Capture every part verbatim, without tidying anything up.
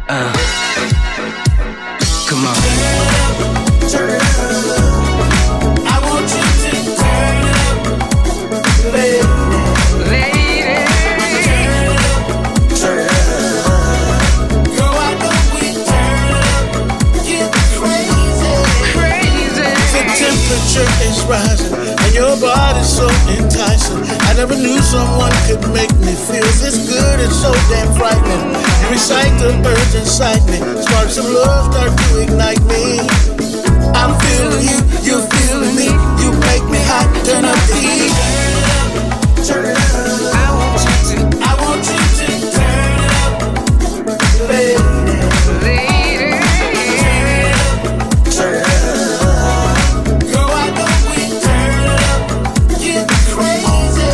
Uh, come on. Turn it up. I want you to turn it up, lady. Lady. Turn it up. Go out the way, turn it up. Get crazy. Crazy. The temperature is rising and your body's so enticing. I never knew someone could make me feel this good. It's so damn frightening. You recite the birds inside me. Sparks of love start to ignite me. I'm feeling you, you're feeling me. You make me hot, turn up the heat. Turn it up. I want you to, I want you to turn it up, lady. Lady. Turn it up. Go out the way, turn it up. Get crazy.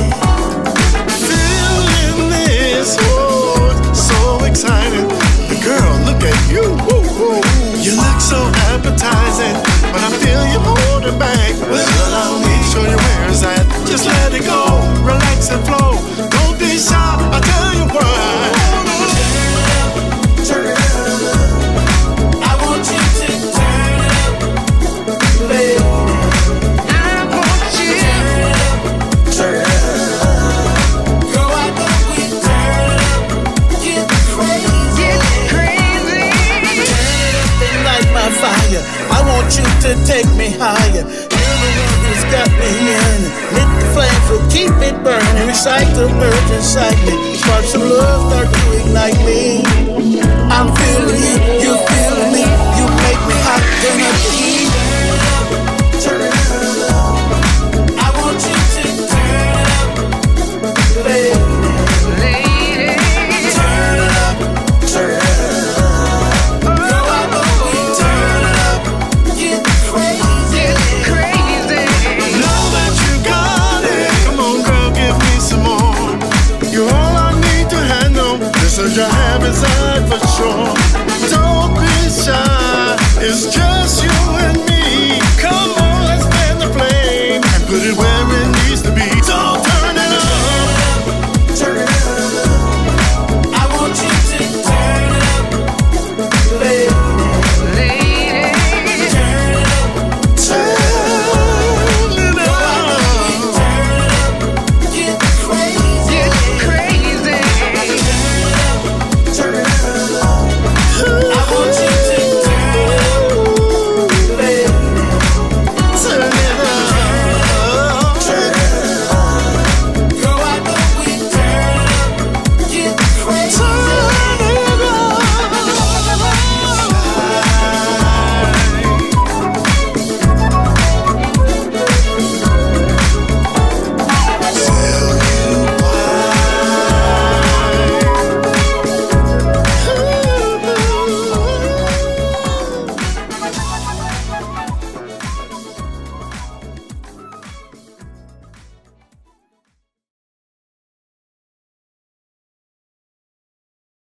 Feeling this, oh, so exciting. Girl, look at you. Woo, woo. You look so appetizing, but I feel you holding back. Well, allow me to show you where it's at. Just let it go, relax and flow. Don't be shy, I'll tell you why. Turn it up. I want you to turn it up, lady. I want you to turn it up. Go out the way, turn it up. Get crazy. Get crazy. Turn it up and light my fire. I want you to take me higher. You're the one who's got me yearning. Lit the flame, so keep it burning. Recite the birds inside me. Sparks of love start to ignite me. I'm feeling you, you're feeling me. You make me hot, turn up the heat. Turn it up. I want you to turn it up, lady. Lady. Turn it up, turn it up. Go out the way, turn it up. Get crazy. Get crazy. Know that you got it. Come on, girl, give me some more. You're all I need to handle. This is your have inside for sure. Don't be shy. It's just you and me.